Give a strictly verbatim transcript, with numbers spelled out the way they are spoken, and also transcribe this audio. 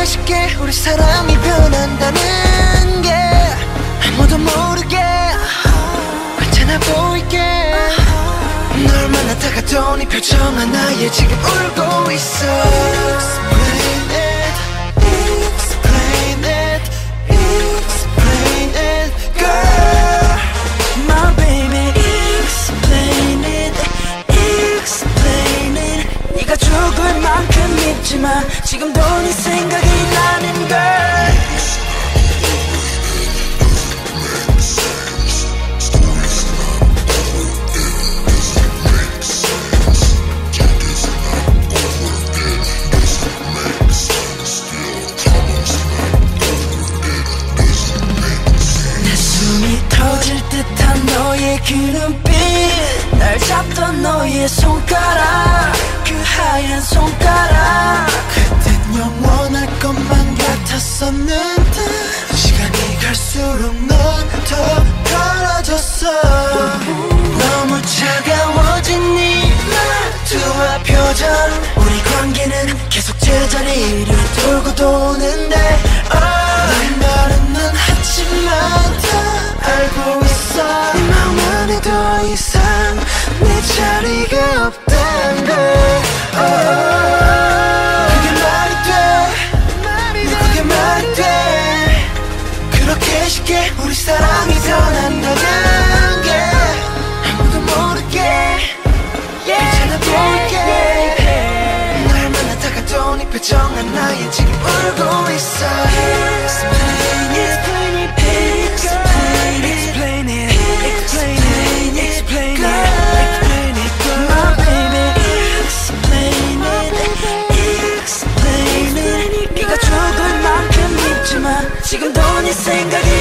쉽게 우리 사랑이 변한다는 게 아무도 모르게 괜찮아 보이게 널 만나 다가도 네 표정 하나에 지금 울고 있어. Explain it, explain it, explain it, girl. My baby, explain it, explain it. 네가 죽을 만큼 밉지만 지금도 네 생각이 나는 걸. 너의 그 눈빛 날 잡던 너의 손가락 그 하얀 손가락 그땐 영원할 것만 같았었는데 시간이 갈수록 넌 더 가라졌어. 너무 차가워진 네 말투와 표정 우리 관계는 계속 제자리를 돌고 도는데 널 말은 난 하지만 다 알고 있어. 네 마음 안에 더 이상 내 자리가 없단 걸. 그게 말이 돼, 그게 말이 돼. 그렇게 쉽게 우리 사랑이 변한다는 게 아무도 모르게 괜찮아 보이게 날 만나 다가도 네 표정 하나에 지금 울고 있어. Explain it, explain it, explain it, explain it, explain it, explain it, my baby. Explain it, explain it. 네가 죽을 만큼 밉지만 지금도 네 생각이